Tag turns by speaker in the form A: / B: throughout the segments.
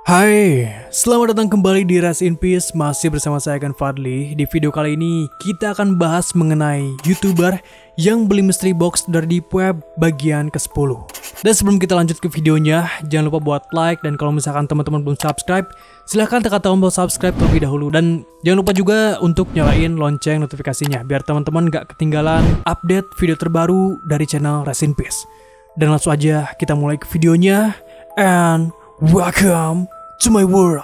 A: Hai, selamat datang kembali di Rest in Peace. Masih bersama saya Gan Fadli. Di video kali ini kita akan bahas mengenai YouTuber yang beli mystery box dari Deep Web bagian ke-10. Dan sebelum kita lanjut ke videonya, jangan lupa buat like, dan kalau misalkan teman-teman belum subscribe, silahkan tekan tombol subscribe terlebih dahulu. Dan jangan lupa juga untuk nyalain lonceng notifikasinya biar teman-teman gak ketinggalan update video terbaru dari channel Rest in Peace. Dan langsung aja kita mulai ke videonya. And welcome to my world.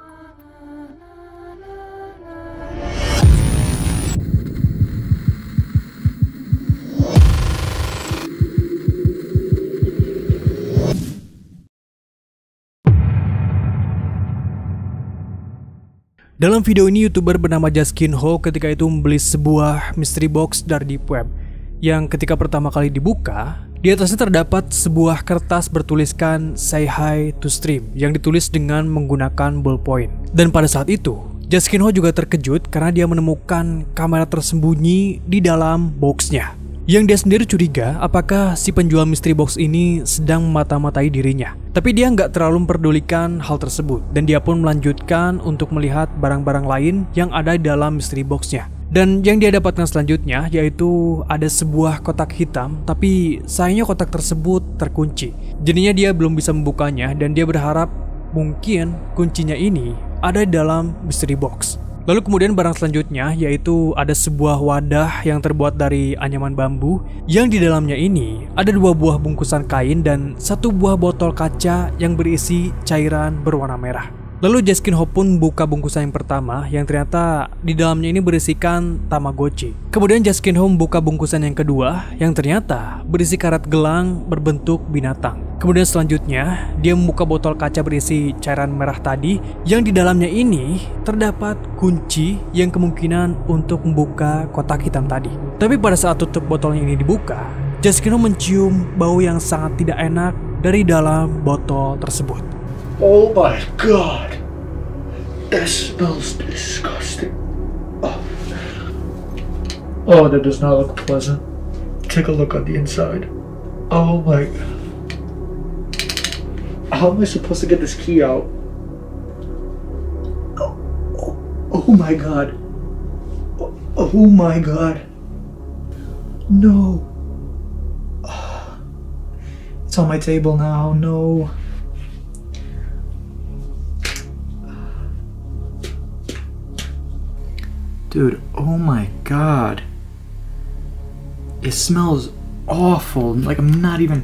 A: Dalam video ini, YouTuber bernama Jaskinho ketika itu membeli sebuah mystery box dari Deep Web yang ketika pertama kali dibuka, di atasnya terdapat sebuah kertas bertuliskan "Say hi to stream" yang ditulis dengan menggunakan ballpoint. Dan pada saat itu, Jaskinho juga terkejut karena dia menemukan kamera tersembunyi di dalam boxnya. Yang dia sendiri curiga apakah si penjual mystery box ini sedang memata-matai dirinya. Tapi dia nggak terlalu memperdulikan hal tersebut, dan dia pun melanjutkan untuk melihat barang-barang lain yang ada di dalam mystery boxnya. Dan yang dia dapatkan selanjutnya yaitu ada sebuah kotak hitam, tapi sayangnya kotak tersebut terkunci. Jadinya dia belum bisa membukanya, dan dia berharap mungkin kuncinya ini ada di dalam mystery box. Lalu kemudian barang selanjutnya yaitu ada sebuah wadah yang terbuat dari anyaman bambu, yang di dalamnya ini ada 2 buah bungkusan kain dan 1 buah botol kaca yang berisi cairan berwarna merah. Lalu Jaskinho pun buka bungkusan yang pertama yang ternyata di dalamnya ini berisikan Tamagotchi. Kemudian Jaskinho membuka bungkusan yang kedua yang ternyata berisi karet gelang berbentuk binatang. Kemudian selanjutnya dia membuka botol kaca berisi cairan merah tadi yang di dalamnya ini terdapat kunci yang kemungkinan untuk membuka kotak hitam tadi. Tapi pada saat tutup botolnya ini dibuka, Jaskinho mencium bau yang sangat tidak enak dari dalam botol tersebut.
B: Oh my god, that smells disgusting. Oh, that does not look pleasant. Take a look on the inside. Oh my god. How am I supposed to get this key out? Oh my god. Oh my god. No. It's on my table now, no. Dude, oh my god. It smells awful. Like I'm not even...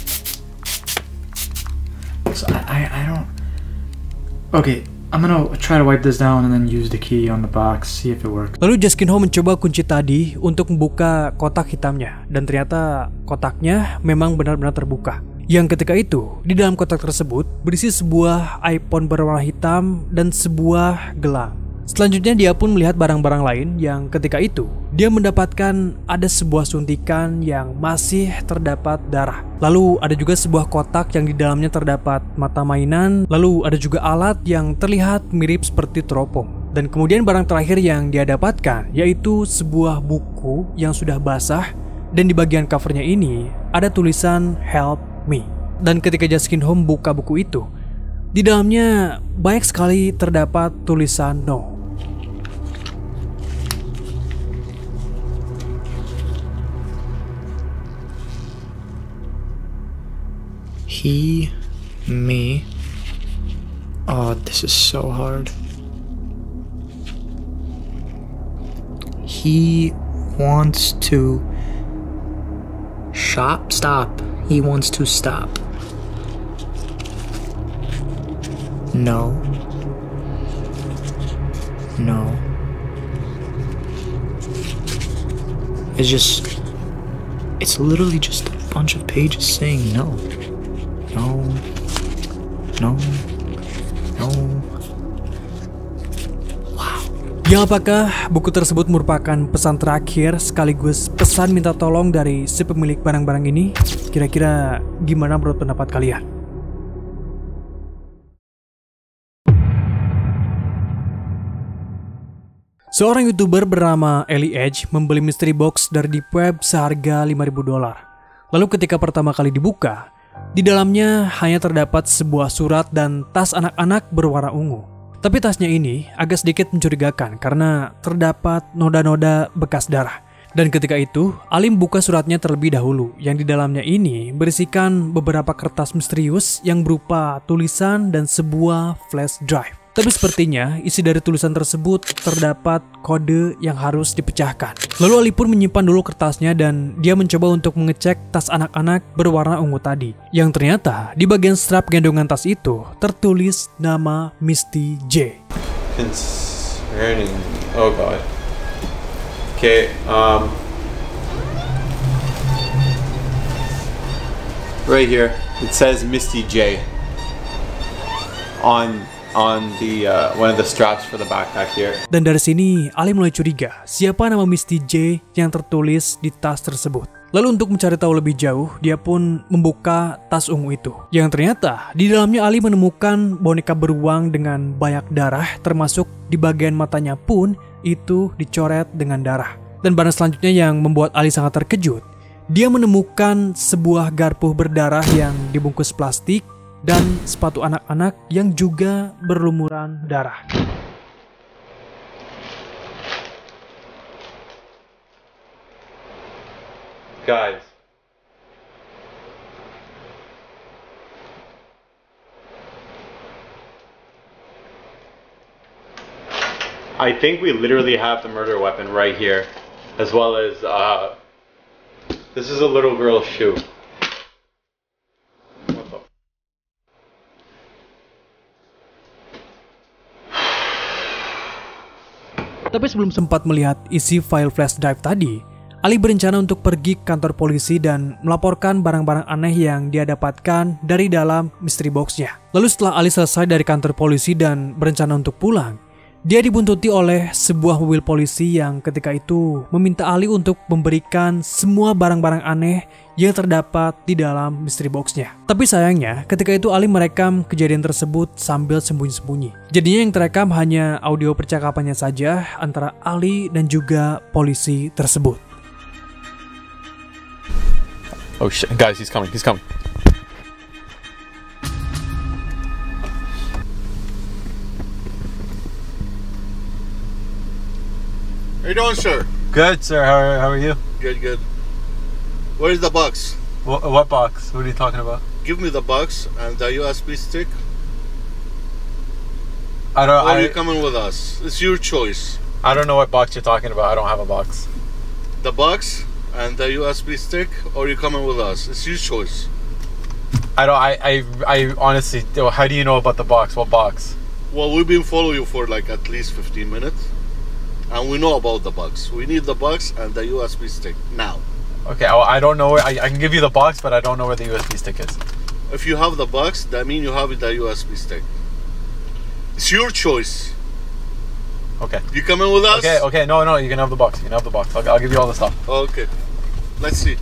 B: So I don't... Okay, I'm gonna try to wipe this down and then use the key on the box, see if it works.
A: Lalu Jaskinho mencoba kunci tadi untuk membuka kotak hitamnya, dan ternyata kotaknya memang benar-benar terbuka. Yang ketika itu, di dalam kotak tersebut berisi sebuah iPhone berwarna hitam dan sebuah gelang. Selanjutnya dia pun melihat barang-barang lain yang ketika itu dia mendapatkan ada sebuah suntikan yang masih terdapat darah. Lalu ada juga sebuah kotak yang di dalamnya terdapat mata mainan. Lalu ada juga alat yang terlihat mirip seperti teropong. Dan kemudian barang terakhir yang dia dapatkan yaitu sebuah buku yang sudah basah, dan di bagian covernya ini ada tulisan "Help Me". Dan ketika Jaskinho membuka buku itu, di dalamnya banyak sekali terdapat tulisan "No".
B: He, me. Oh, this is so hard. He wants to stop. He wants to stop. No. No. It's literally just a bunch of pages saying no. No. No. No. Wow.
A: Yang apakah buku tersebut merupakan pesan terakhir sekaligus pesan minta tolong dari si pemilik barang-barang ini? Kira-kira gimana menurut pendapat kalian? Seorang YouTuber bernama Ellie Edge membeli mystery box dari Deep Web seharga $5.000. Lalu ketika pertama kali dibuka, Di dalamnya hanya terdapat sebuah surat dan tas anak-anak berwarna ungu. Tapi tasnya ini agak sedikit mencurigakan karena terdapat noda-noda bekas darah. Dan ketika itu, Ali buka suratnya terlebih dahulu, yang di dalamnya ini berisikan beberapa kertas misterius yang berupa tulisan dan sebuah flash drive. Tapi sepertinya isi dari tulisan tersebut terdapat kode yang harus dipecahkan. Lalu Ali pun menyimpan dulu kertasnya dan dia mencoba untuk mengecek tas anak-anak berwarna ungu tadi. Yang ternyata di bagian strap gendongan tas itu tertulis nama Misty J.
C: Concerning, oh god. Okay, right here it says Misty J on the one of the straps for the backpack here.
A: Dan dari sini Ali mulai curiga siapa nama Misty J yang tertulis di tas tersebut. Lalu untuk mencari tahu lebih jauh, dia pun membuka tas ungu itu. Yang ternyata di dalamnya Ali menemukan boneka beruang dengan banyak darah, termasuk di bagian matanya pun itu dicoret dengan darah. Dan barang selanjutnya yang membuat Ali sangat terkejut, dia menemukan sebuah garpu berdarah yang dibungkus plastik dan sepatu anak-anak yang juga berlumuran darah.
C: Guys, I think we literally have the murder weapon right here, as well as this is a little girl's shoe. What the?
A: Tapi sebelum sempat melihat isi file flash drive tadi, Ali berencana untuk pergi ke kantor polisi dan melaporkan barang-barang aneh yang dia dapatkan dari dalam mystery box-nya. Lalu setelah Ali selesai dari kantor polisi dan berencana untuk pulang, dia dibuntuti oleh sebuah mobil polisi yang ketika itu meminta Ali untuk memberikan semua barang-barang aneh yang terdapat di dalam mystery box-nya. Tapi sayangnya, ketika itu Ali merekam kejadian tersebut sambil sembunyi-sembunyi. Jadinya yang terekam hanya audio percakapannya saja antara Ali dan juga polisi tersebut.
C: Oh shit, guys, he's coming. He's coming.
D: How you doing, sir?
C: Good, sir. How are you?
D: Good, good. Where's the box?
C: What box? What are you talking about?
D: Give me the box and the USB stick.
C: I don't.
D: Or are you coming with us? It's your choice.
C: I don't know what box you're talking about. I don't have a box.
D: The box and the USB stick, or you coming with us? It's your choice.
C: I don't. I honestly. How do you know about the box? What box?
D: Well, we've been following you for like at least 15 minutes, and we know about the box. We need the box and the USB stick now.
C: Okay. Well, I don't know where. I can give you the box, but I don't know where the USB stick is.
D: If you have the box, that means you have the USB stick. It's your choice.
C: Okay.
D: You coming with us?
C: Okay. No. You can have the box. You can have the box. I'll give you all the stuff.
D: Okay. Let's see.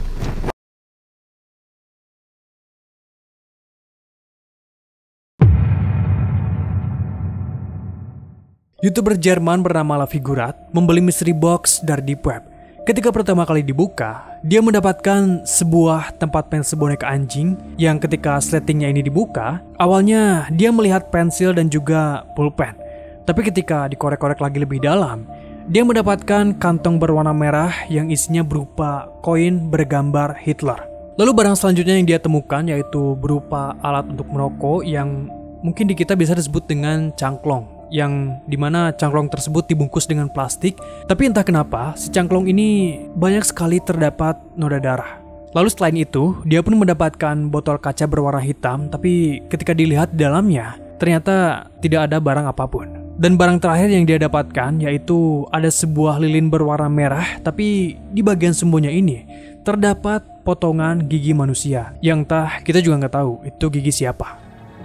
A: YouTuber Jerman bernama La Figurat membeli mystery box dari Deep Web. Ketika pertama kali dibuka, dia mendapatkan sebuah tempat pensil boneka anjing yang ketika sletingnya ini dibuka, awalnya dia melihat pensil dan juga pulpen. Tapi ketika dikorek-korek lagi lebih dalam, dia mendapatkan kantong berwarna merah yang isinya berupa koin bergambar Hitler. Lalu barang selanjutnya yang dia temukan yaitu berupa alat untuk merokok yang mungkin di kita bisa disebut dengan cangklong, yang dimana cangklong tersebut dibungkus dengan plastik, tapi entah kenapa si cangklong ini banyak sekali terdapat noda darah. Lalu selain itu, dia pun mendapatkan botol kaca berwarna hitam, tapi ketika dilihat di dalamnya, ternyata tidak ada barang apapun. Dan barang terakhir yang dia dapatkan yaitu ada sebuah lilin berwarna merah, tapi di bagian sumbunya ini terdapat potongan gigi manusia, yang entah kita juga nggak tahu itu gigi siapa.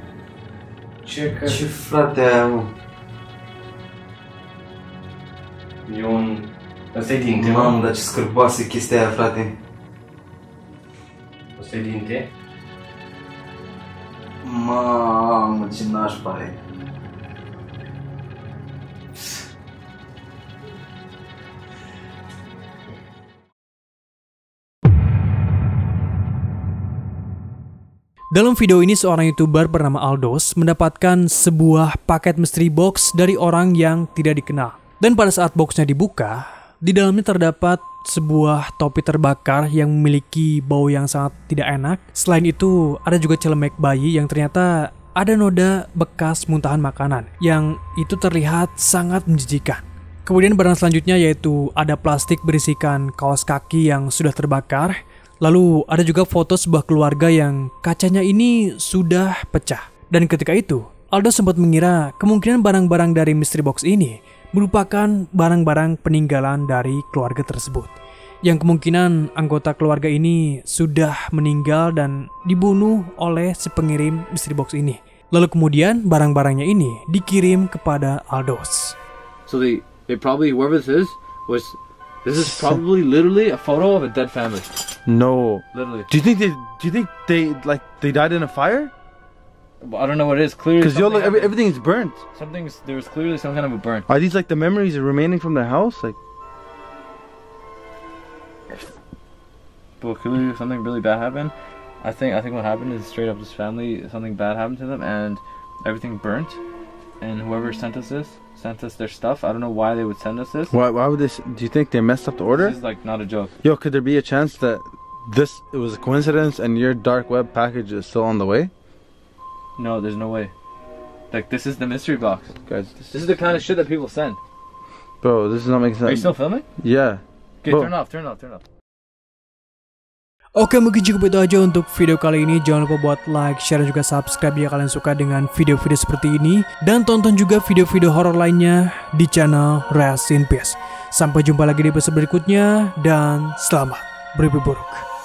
E: Ce frate ai, mă? E un... Ăsta-i dinte, mă?
F: Mamă, dar ce scârboasă e chestia aia, frate.
E: Ăsta-i dinte?
F: Mamă, ce nașpa e.
A: Dalam video ini seorang YouTuber bernama Aldos mendapatkan sebuah paket mystery box dari orang yang tidak dikenal. Dan pada saat boxnya dibuka, di dalamnya terdapat sebuah topi terbakar yang memiliki bau yang sangat tidak enak. Selain itu, ada juga celemek bayi yang ternyata ada noda bekas muntahan makanan yang itu terlihat sangat menjijikan. Kemudian barang selanjutnya yaitu ada plastik berisikan kaos kaki yang sudah terbakar. Lalu ada juga foto sebuah keluarga yang kacanya ini sudah pecah. Dan ketika itu, Aldo sempat mengira kemungkinan barang-barang dari mystery box ini merupakan barang-barang peninggalan dari keluarga tersebut. Yang kemungkinan anggota keluarga ini sudah meninggal dan dibunuh oleh si pengirim mystery box ini. Lalu kemudian barang-barangnya ini dikirim kepada Aldos.
E: So they probably, whoever this is probably literally a photo of a dead family.
G: No.
E: Literally.
G: Do you think they died in a fire?
E: I don't know what it is. Clearly,
G: Because everything is burnt.
E: There was clearly some kind of a burn.
G: Are these like the memories remaining from their house? Like,
E: But clearly something really bad happened. I think what happened is straight up this family, something bad happened to them and everything burnt. And whoever sent us their stuff. I don't know why they would send us this.
G: why would they? Do you think they messed up the order?
E: This is like not a joke.
G: Yo, could there be a chance that it was a coincidence and your dark web package is still on the way?
E: No, there's no way. Like, this is the mystery box.
G: Guys,
E: This is the kind of shit that people send.
G: bro, this is not making sense.
E: Are you still filming?
G: Yeah.
E: Okay,
G: Bro.
E: turn off.
A: Oke, mungkin cukup itu aja untuk video kali ini. Jangan lupa buat like, share, dan juga subscribe jika kalian suka dengan video-video seperti ini. Dan tonton juga video-video horor lainnya di channel Rest in Peace. Sampai jumpa lagi di episode berikutnya, dan selamat bermimpi buruk.